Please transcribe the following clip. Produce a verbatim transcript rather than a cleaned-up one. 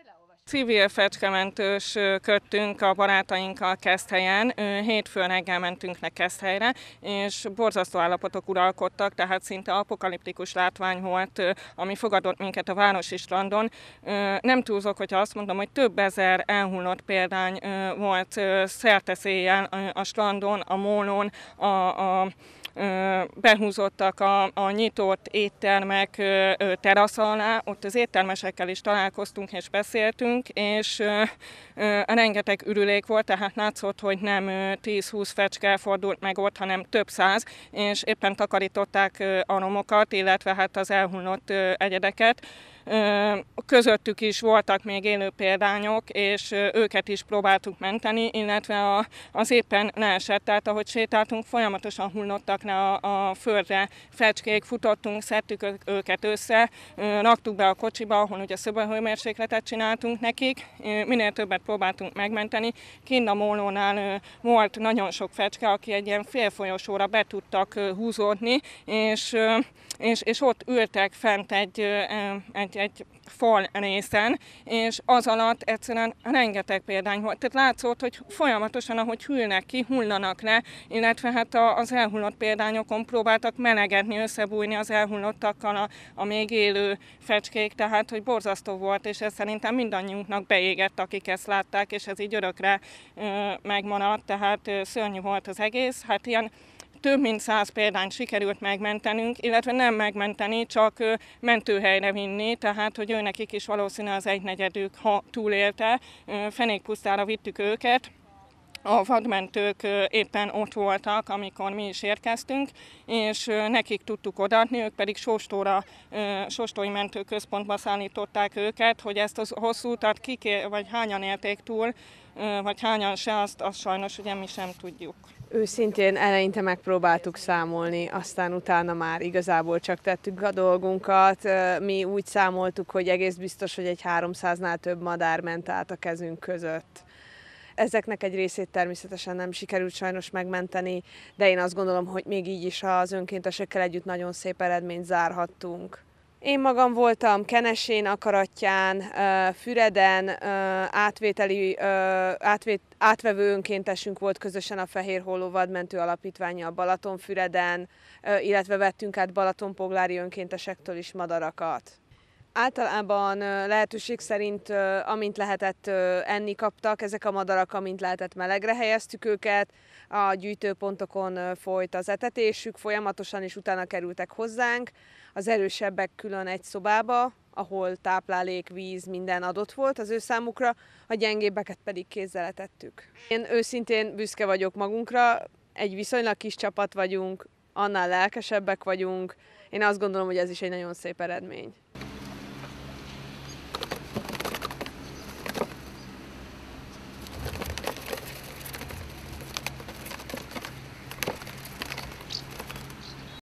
Civil fecskementős köttünk a barátainkkal Keszthelyen, hétfőn reggel mentünk le Keszthelyre, és borzasztó állapotok uralkodtak, tehát szinte apokaliptikus látvány volt, ami fogadott minket a városi strandon. Nem túlzok, hogyha azt mondom, hogy több ezer elhullott példány volt szerteszéjjel a strandon, a mólon, a, a behúzottak a, a nyitott éttermek terasz alá, ott az éttermesekkel is találkoztunk és beszéltünk, és rengeteg ürülék volt, tehát látszott, hogy nem tíz-húsz fecske fordult meg ott, hanem több száz, és éppen takarították a romokat, illetve hát az elhullott egyedeket. Közöttük is voltak még élő példányok, és őket is próbáltuk menteni, illetve az éppen leesett, tehát ahogy sétáltunk, folyamatosan hullottak le a, a földre fecskék, futottunk, szedtük őket össze, raktuk be a kocsiba, ahol ugye szobahőmérsékletet csináltunk nekik, minél többet próbáltunk megmenteni. Kint a mólónál volt nagyon sok fecske, aki egy ilyen félfolyosóra be tudtak húzódni, és, és, és ott ültek fent egy, egy egy fal részen, és az alatt egyszerűen rengeteg példány volt. Tehát látszott, hogy folyamatosan, ahogy hűlnek ki, hullanak le, illetve hát az elhullott példányokon próbáltak melegedni, összebújni az elhullottakkal a, a még élő fecskék, tehát hogy borzasztó volt, és ez szerintem mindannyiunknak beégett, akik ezt látták, és ez így örökre ö, megmaradt, tehát ö, szörnyű volt az egész. Hát ilyen több mint száz példányt sikerült megmentenünk, illetve nem megmenteni, csak mentőhelyre vinni, tehát hogy őnekik is valószínű az egynegyedük, ha túlélte, fenékpusztára vittük őket. A vadmentők éppen ott voltak, amikor mi is érkeztünk, és nekik tudtuk odaadni, ők pedig Sóstóra, Sóstói Mentőközpontba szállították őket, hogy ezt a hosszú utat kiké, vagy hányan élték túl, vagy hányan se, azt, azt sajnos ugye mi sem tudjuk. Őszintén eleinte megpróbáltuk számolni, aztán utána már igazából csak tettük a dolgunkat. Mi úgy számoltuk, hogy egész biztos, hogy egy háromszáznál több madár ment át a kezünk között. Ezeknek egy részét természetesen nem sikerült sajnos megmenteni, de én azt gondolom, hogy még így is az önkéntesekkel együtt nagyon szép eredményt zárhattunk. Én magam voltam Kenesén, Akarattyán, Füreden, átvételi, átvét, átvevő önkéntesünk volt közösen a Fehérholló Vadmentő Alapítvánnyal Balatonfüreden, illetve vettünk át balatonpoglári önkéntesektől is madarakat. Általában lehetőség szerint, amint lehetett enni kaptak, ezek a madarak, amint lehetett melegre helyeztük őket, a gyűjtőpontokon folyt az etetésük, folyamatosan is utána kerültek hozzánk, az erősebbek külön egy szobába, ahol táplálék, víz, minden adott volt az ő számukra, a gyengébbeket pedig kézzel etettük. Én őszintén büszke vagyok magunkra, egy viszonylag kis csapat vagyunk, annál lelkesebbek vagyunk, én azt gondolom, hogy ez is egy nagyon szép eredmény.